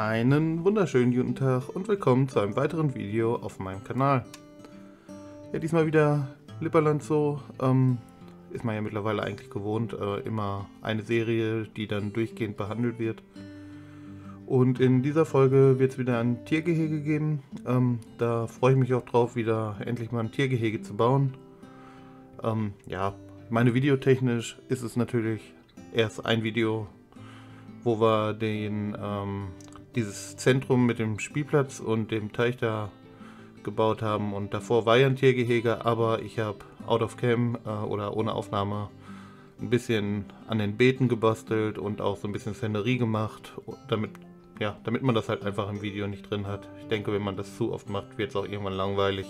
Einen wunderschönen guten Tag und willkommen zu einem weiteren Video auf meinem Kanal. Ja, diesmal wieder Lipperland Zoo. Ist man ja mittlerweile eigentlich gewohnt, immer eine Serie, die dann durchgehend behandelt wird. Und in dieser Folge wird es wieder ein Tiergehege geben. Da freue ich mich auch drauf, wieder endlich mal ein Tiergehege zu bauen. Ja, meine videotechnisch ist es natürlich erst ein Video, wo wir dieses Zentrum mit dem Spielplatz und dem Teich da gebaut haben, und davor war ja ein Tiergehege, aber ich habe out of cam oder ohne Aufnahme ein bisschen an den Beeten gebastelt und auch so ein bisschen Szenerie gemacht, damit man das halt einfach im Video nicht drin hat. Ich denke, wenn man das zu oft macht, wird es auch irgendwann langweilig.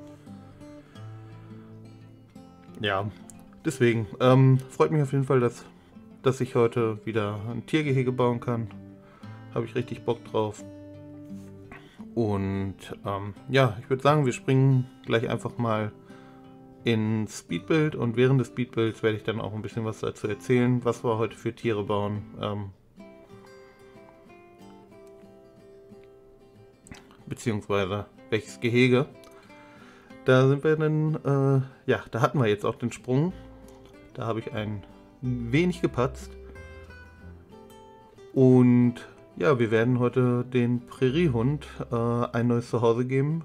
Ja, deswegen freut mich auf jeden Fall, dass ich heute wieder ein Tiergehege bauen kann. Habe ich richtig Bock drauf. Und ja, ich würde sagen, wir springen gleich einfach mal in Speedbuild, und während des Speedbuilds werde ich dann auch ein bisschen was dazu erzählen, was wir heute für Tiere bauen. Beziehungsweise welches Gehege. Da sind wir dann, ja, da hatten wir jetzt auch den Sprung. Da habe ich ein wenig gepatzt. Und ja, wir werden heute den Präriehund ein neues Zuhause geben.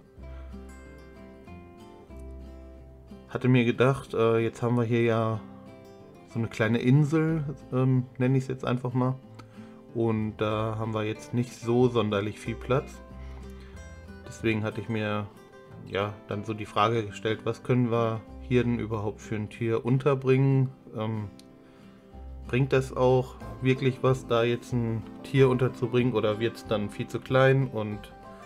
Hatte mir gedacht, jetzt haben wir hier ja so eine kleine Insel, nenne ich es jetzt einfach mal. Und da haben wir jetzt nicht so sonderlich viel Platz. Deswegen hatte ich mir ja dann so die Frage gestellt, was können wir hier denn überhaupt für ein Tier unterbringen? Bringt das auch wirklich was, da jetzt ein Tier unterzubringen, oder wird es dann viel zu klein? Und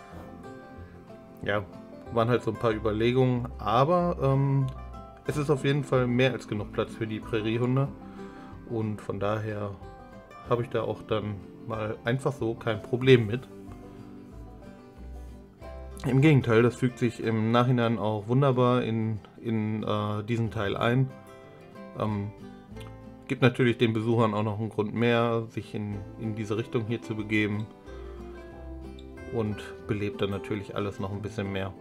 ja, waren halt so ein paar Überlegungen, aber es ist auf jeden Fall mehr als genug Platz für die Präriehunde, und von daher habe ich da auch dann mal einfach so kein Problem mit. Im Gegenteil, das fügt sich im Nachhinein auch wunderbar in diesen Teil ein. Gibt natürlich den Besuchern auch noch einen Grund mehr, sich in diese Richtung hier zu begeben, und belebt dann natürlich alles noch ein bisschen mehr.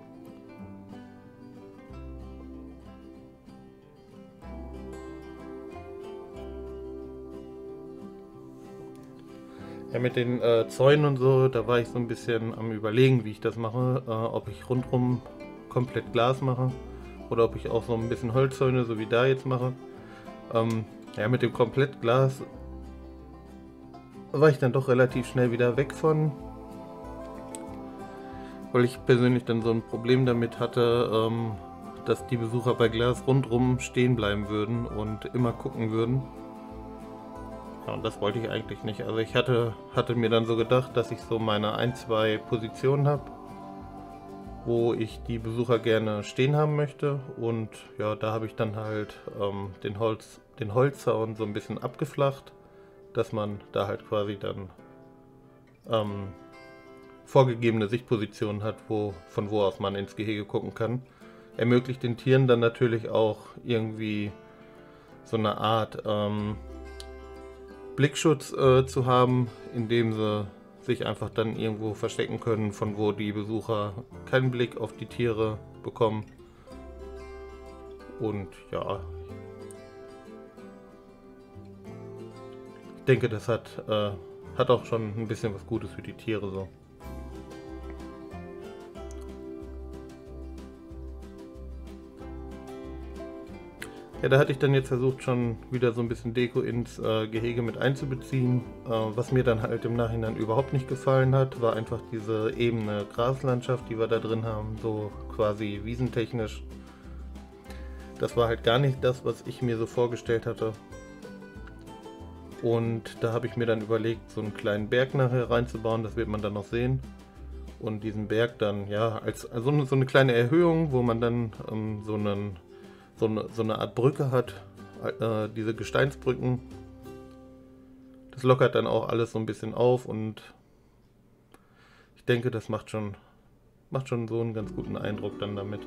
Ja, mit den Zäunen und so, da war ich so ein bisschen am Überlegen, wie ich das mache, ob ich rundrum komplett Glas mache oder ob ich auch so ein bisschen Holzzäune, so wie da jetzt mache. Ja, mit dem komplett Glas war ich dann doch relativ schnell wieder weg von, weil ich persönlich dann so ein Problem damit hatte, dass die Besucher bei Glas rundrum stehen bleiben würden und immer gucken würden. Ja, und das wollte ich eigentlich nicht. Also ich hatte mir dann so gedacht, dass ich so meine ein, zwei Positionen habe, wo ich die Besucher gerne stehen haben möchte, und ja, da habe ich dann halt den Holzzaun so ein bisschen abgeflacht, dass man da halt quasi dann vorgegebene Sichtpositionen hat, von wo aus man ins Gehege gucken kann. Ermöglicht den Tieren dann natürlich auch irgendwie so eine Art Blickschutz zu haben, indem sie sich einfach dann irgendwo verstecken können, von wo die Besucher keinen Blick auf die Tiere bekommen. Und ja, ich denke, das hat auch schon ein bisschen was Gutes für die Tiere so. Ja, da hatte ich dann jetzt versucht, schon wieder so ein bisschen Deko ins Gehege mit einzubeziehen. Was mir dann halt im Nachhinein überhaupt nicht gefallen hat, war einfach diese ebene Graslandschaft, die wir da drin haben, so quasi wiesentechnisch. Das war halt gar nicht das, was ich mir so vorgestellt hatte. Und da habe ich mir dann überlegt, so einen kleinen Berg nachher reinzubauen, das wird man dann noch sehen. Und diesen Berg dann, ja, als so eine kleine Erhöhung, wo man dann so eine Art Brücke hat, diese Gesteinsbrücken. Das lockert dann auch alles so ein bisschen auf, und ich denke, das macht schon so einen ganz guten Eindruck dann damit.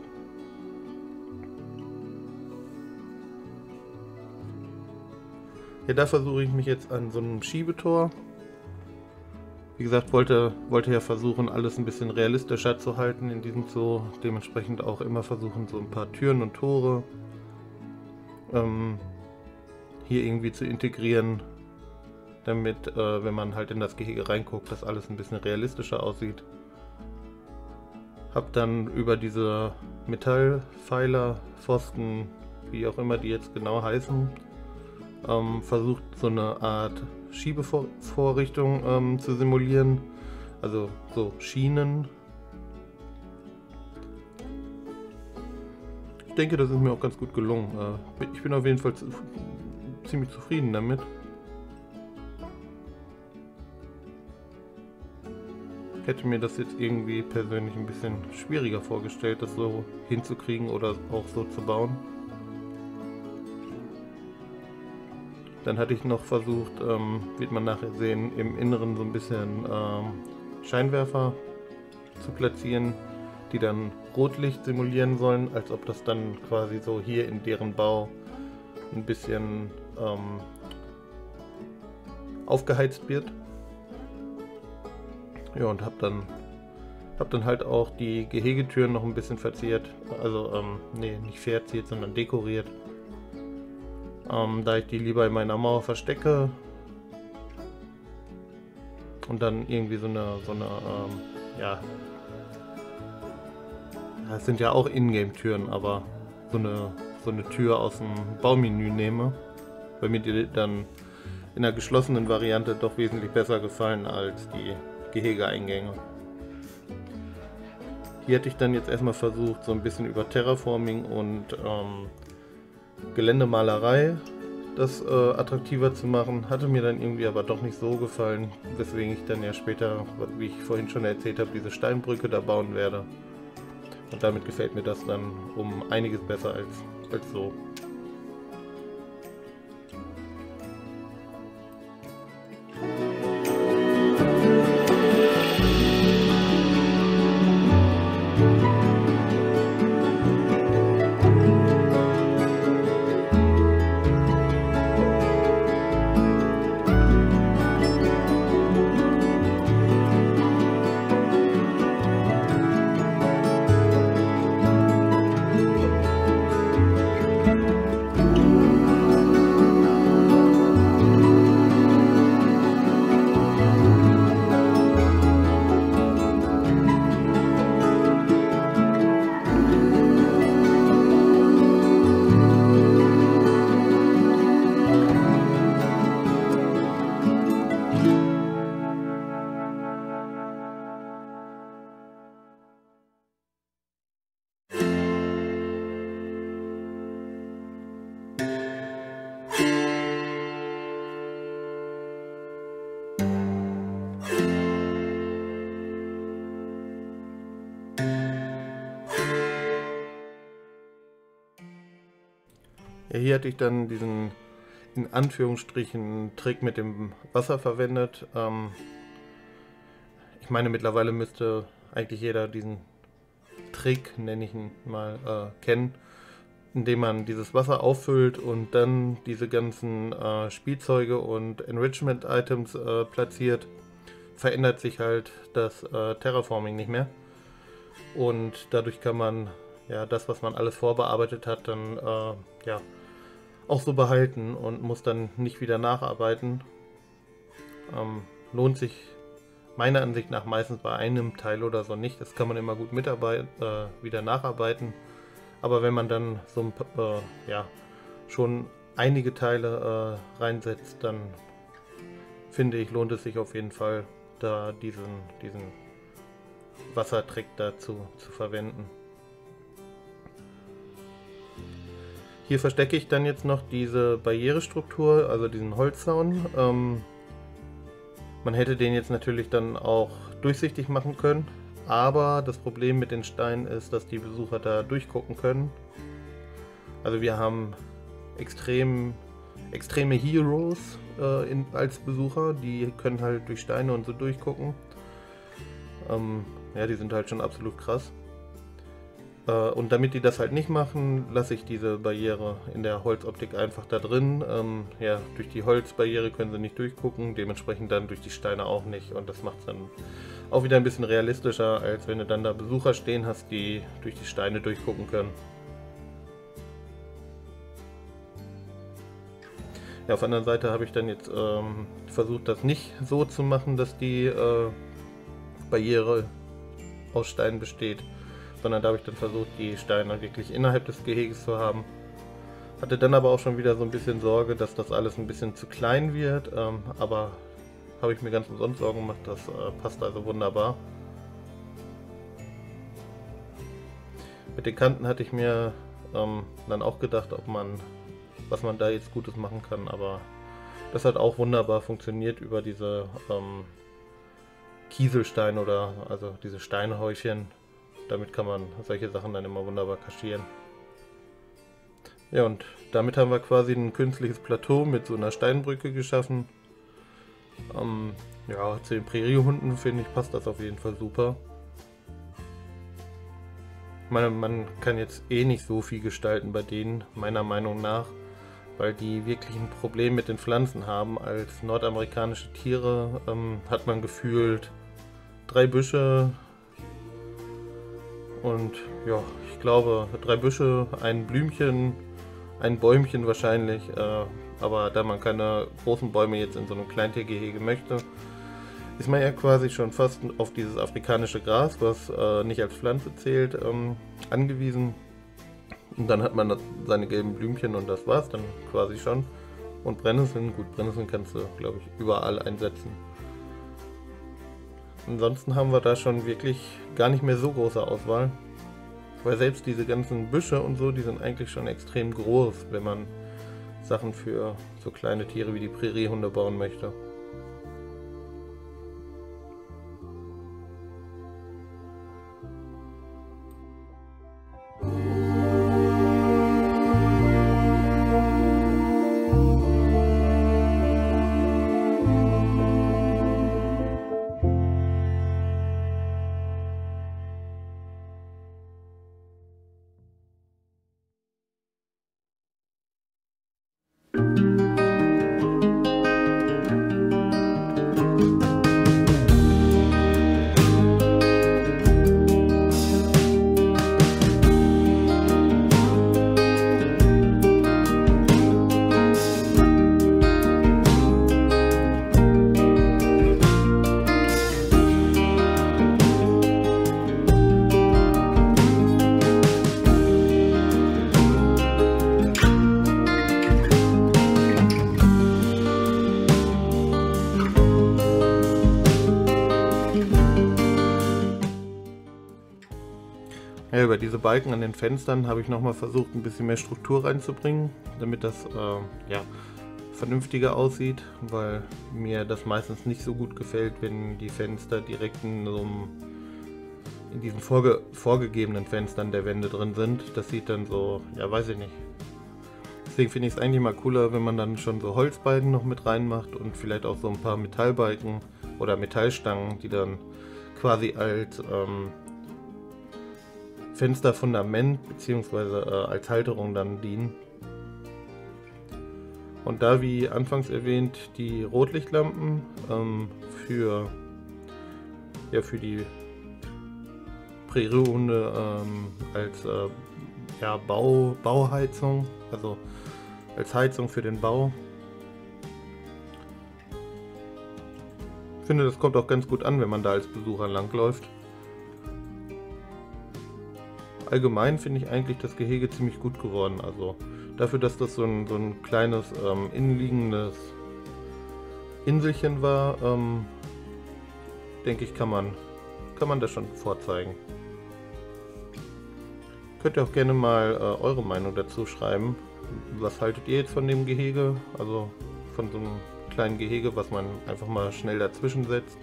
Ja, da versuche ich mich jetzt an so einem Schiebetor. Wie gesagt, wollte ja versuchen, alles ein bisschen realistischer zu halten in diesem Zoo. Dementsprechend auch immer versuchen, so ein paar Türen und Tore hier irgendwie zu integrieren, damit, wenn man halt in das Gehege reinguckt, das alles ein bisschen realistischer aussieht. Hab dann über diese Metallpfeiler, Pfosten, wie auch immer die jetzt genau heißen, versucht, so eine Art Schiebevorrichtung zu simulieren, also so Schienen. Ich denke, das ist mir auch ganz gut gelungen. Ich bin auf jeden Fall ziemlich zufrieden damit. Ich hätte mir das jetzt irgendwie persönlich ein bisschen schwieriger vorgestellt, das so hinzukriegen oder auch so zu bauen. Dann hatte ich noch versucht, wird man nachher sehen, im Inneren so ein bisschen Scheinwerfer zu platzieren, die dann Rotlicht simulieren sollen, als ob das dann quasi so hier in deren Bau ein bisschen aufgeheizt wird. Ja, und hab dann halt auch die Gehegetüren noch ein bisschen verziert, also nee, nicht verziert, sondern dekoriert. Da ich die lieber in meiner Mauer verstecke und dann irgendwie so eine ja, das sind ja auch Ingame-Türen, aber so eine Tür aus dem Baumenü nehme, weil mir die dann in der geschlossenen Variante doch wesentlich besser gefallen als die Gehegeeingänge. Hier hätte ich dann jetzt erstmal versucht, so ein bisschen über Terraforming und Geländemalerei das attraktiver zu machen, hatte mir dann irgendwie aber doch nicht so gefallen, weswegen ich dann ja später, wie ich vorhin schon erzählt habe, diese Steinbrücke da bauen werde. Und damit gefällt mir das dann um einiges besser als so. Ja, hier hatte ich dann diesen, in Anführungsstrichen, Trick mit dem Wasser verwendet. Ich meine, mittlerweile müsste eigentlich jeder diesen Trick, nenne ich ihn mal, kennen, indem man dieses Wasser auffüllt und dann diese ganzen Spielzeuge und Enrichment-Items platziert, verändert sich halt das Terraforming nicht mehr. Und dadurch kann man ja das, was man alles vorbearbeitet hat, dann ja auch so behalten und muss dann nicht wieder nacharbeiten. Lohnt sich meiner Ansicht nach meistens bei einem Teil oder so nicht. Das kann man immer gut wieder nacharbeiten. Aber wenn man dann so ja, schon einige Teile reinsetzt, dann finde ich, lohnt es sich auf jeden Fall, da diesen Wassertrick dazu zu verwenden. Hier verstecke ich dann jetzt noch diese Barrierestruktur, also diesen Holzzaun. Man hätte den jetzt natürlich dann auch durchsichtig machen können, aber das Problem mit den Steinen ist, dass die Besucher da durchgucken können. Also wir haben extreme Heroes als Besucher, die können halt durch Steine und so durchgucken. Ja, die sind halt schon absolut krass. Und damit die das halt nicht machen, lasse ich diese Barriere in der Holzoptik einfach da drin. Ja, durch die Holzbarriere können sie nicht durchgucken, dementsprechend dann durch die Steine auch nicht. Und das macht es dann auch wieder ein bisschen realistischer, als wenn du dann da Besucher stehen hast, die durch die Steine durchgucken können. Ja, auf der anderen Seite habe ich dann jetzt versucht, das nicht so zu machen, dass die Barriere aus Steinen besteht, sondern da habe ich dann versucht, die Steine wirklich innerhalb des Geheges zu haben. Hatte dann aber auch schon wieder so ein bisschen Sorge, dass das alles ein bisschen zu klein wird, aber habe ich mir ganz umsonst Sorgen gemacht, das passt also wunderbar. Mit den Kanten hatte ich mir dann auch gedacht, was man da jetzt Gutes machen kann, aber das hat auch wunderbar funktioniert über diese Kieselsteine oder also diese Steinhäufchen. Damit kann man solche Sachen dann immer wunderbar kaschieren. Ja, und damit haben wir quasi ein künstliches Plateau mit so einer Steinbrücke geschaffen. Ja, zu den Präriehunden finde ich, passt das auf jeden Fall super. Ich meine, man kann jetzt eh nicht so viel gestalten bei denen, meiner Meinung nach, weil die wirklich ein Problem mit den Pflanzen haben. Als nordamerikanische Tiere hat man gefühlt 3 Büsche und ja, ich glaube 3 Büsche, ein Blümchen, ein Bäumchen wahrscheinlich, aber da man keine großen Bäume jetzt in so einem Kleintiergehege möchte, ist man ja quasi schon fast auf dieses afrikanische Gras, was nicht als Pflanze zählt, angewiesen. Und dann hat man seine gelben Blümchen und das war's dann quasi schon. Und Brennnesseln, gut, Brennnesseln kannst du, glaube ich, überall einsetzen. Ansonsten haben wir da schon wirklich gar nicht mehr so große Auswahl. Weil selbst diese ganzen Büsche und so, die sind eigentlich schon extrem groß, wenn man Sachen für so kleine Tiere wie die Präriehunde bauen möchte. Ja, über diese Balken an den Fenstern habe ich nochmal versucht, ein bisschen mehr Struktur reinzubringen, damit das ja, vernünftiger aussieht, weil mir das meistens nicht so gut gefällt, wenn die Fenster direkt in diesen vorgegebenen Fenstern der Wände drin sind. Das sieht dann so, ja, weiß ich nicht. Deswegen finde ich es eigentlich mal cooler, wenn man dann schon so Holzbalken noch mit reinmacht und vielleicht auch so ein paar Metallbalken oder Metallstangen, die dann quasi als Fensterfundament bzw. als Halterung dann dienen. Und da, wie anfangs erwähnt, die Rotlichtlampen für die Prärihunde als ja, Bauheizung, also als Heizung für den Bau. Ich finde, das kommt auch ganz gut an, wenn man da als Besucher langläuft. Allgemein finde ich eigentlich das Gehege ziemlich gut geworden. Also dafür, dass das so ein kleines innenliegendes Inselchen war, denke ich, kann man das schon vorzeigen. Könnt ihr auch gerne mal eure Meinung dazu schreiben. Was haltet ihr jetzt von dem Gehege? Also von so einem kleinen Gehege, was man einfach mal schnell dazwischen setzt.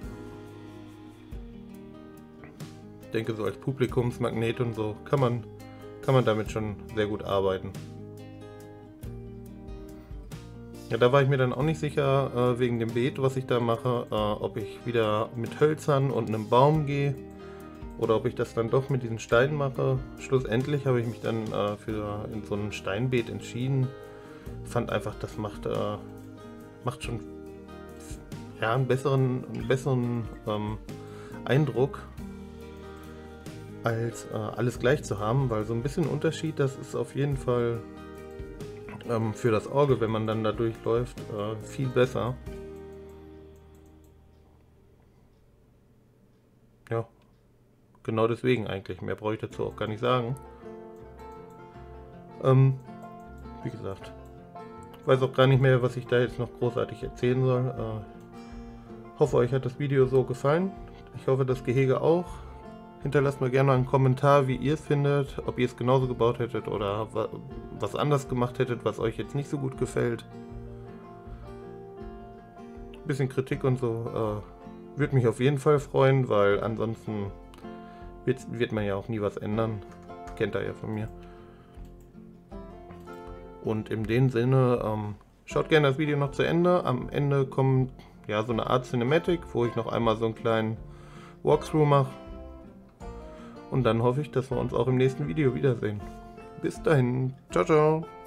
Ich denke, so als Publikumsmagnet und so kann man damit schon sehr gut arbeiten. Ja, da war ich mir dann auch nicht sicher, wegen dem Beet, was ich da mache, ob ich wieder mit Hölzern und einem Baum gehe oder ob ich das dann doch mit diesen Steinen mache. Schlussendlich habe ich mich dann für in so ein Steinbeet entschieden. Fand einfach, das macht schon ja, einen besseren Eindruck, als alles gleich zu haben, weil so ein bisschen Unterschied, das ist auf jeden Fall für das Auge, wenn man dann da durchläuft, viel besser. Ja, genau deswegen eigentlich. Mehr brauche ich dazu auch gar nicht sagen. Wie gesagt, ich weiß auch gar nicht mehr, was ich da jetzt noch großartig erzählen soll. Hoffe, euch hat das Video so gefallen. Ich hoffe, das Gehege auch. Hinterlasst mir gerne einen Kommentar, wie ihr es findet, ob ihr es genauso gebaut hättet oder was anders gemacht hättet, was euch jetzt nicht so gut gefällt. Ein bisschen Kritik und so würde mich auf jeden Fall freuen, weil ansonsten wird man ja auch nie was ändern. Kennt ihr ja von mir. Und in dem Sinne, schaut gerne das Video noch zu Ende. Am Ende kommt ja so eine Art Cinematic, wo ich noch einmal so einen kleinen Walkthrough mache. Und dann hoffe ich, dass wir uns auch im nächsten Video wiedersehen. Bis dahin. Ciao, ciao.